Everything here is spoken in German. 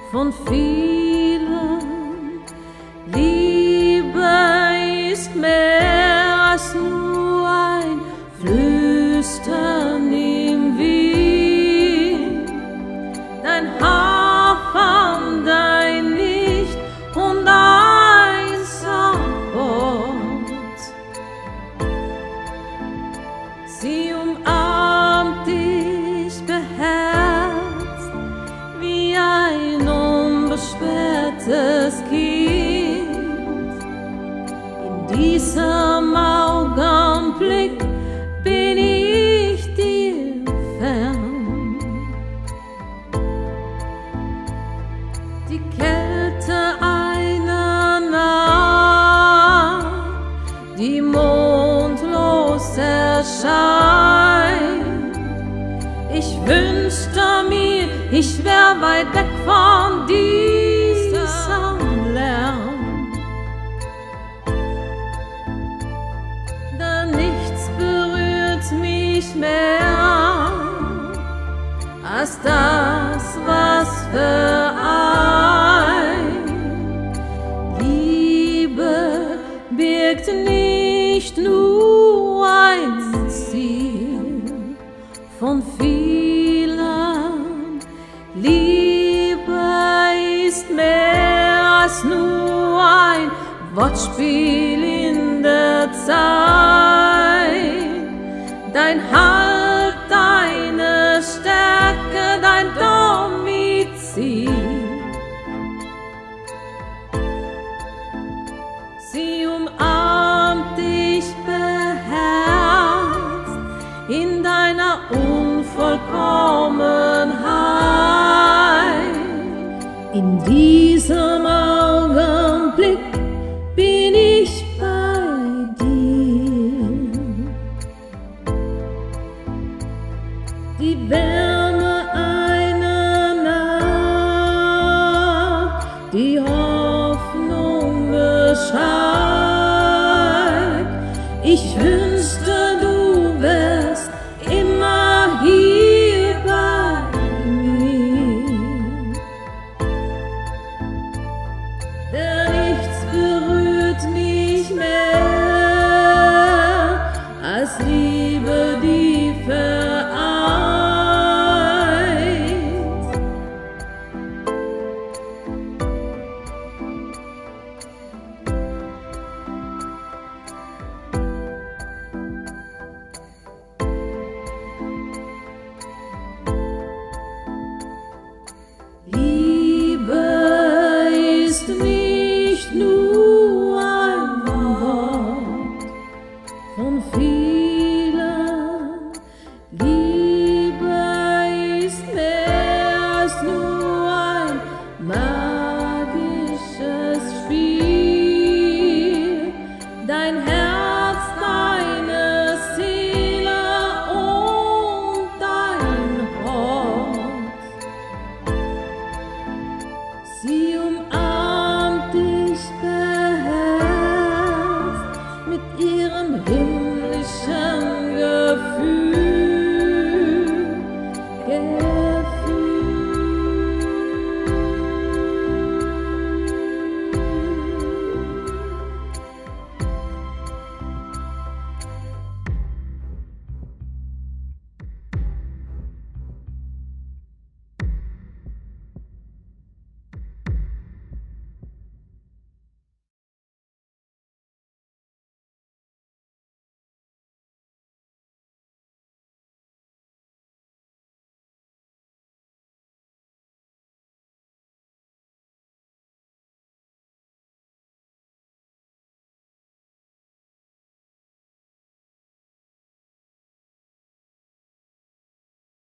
von vielen. Liebe ist mehr als nur ein Flüstern im Wind, dein Hafen, dein Licht und ein Saugbord. Sie umarmt dich beherzt wie ein unbeschwertes Kind. In diesem Augenblick bin ich dir fern. Die Kälte einer Nacht, die mondlos erscheint. Ich wünschte mir, ich wär weit weg von diesem Lärm. Denn nichts berührt mich mehr als das, was vereint. Liebe birgt nicht nur ein Ziel von vielen. Liebe ist mehr als nur ein Wortspiel in der Zeit. Dein Halt, deine Stärke, dein Domizil. Sie umarmt dich beherzt in deiner Unvollkommenheit. In diesem Augenblick bin ich bei dir. Die Wärme einer Nacht, die Hoffnung beschreibt. Ich wünschte, du wärst immer hier bei mir. Denn nichts berührt mich mehr als Liebe, die vereint. Liebe ist nicht nur ein Wort von vielen. Liebe ist mehr als nur ein magisches Spiel. Dein Herz, deine Seele und dein Hort. Sie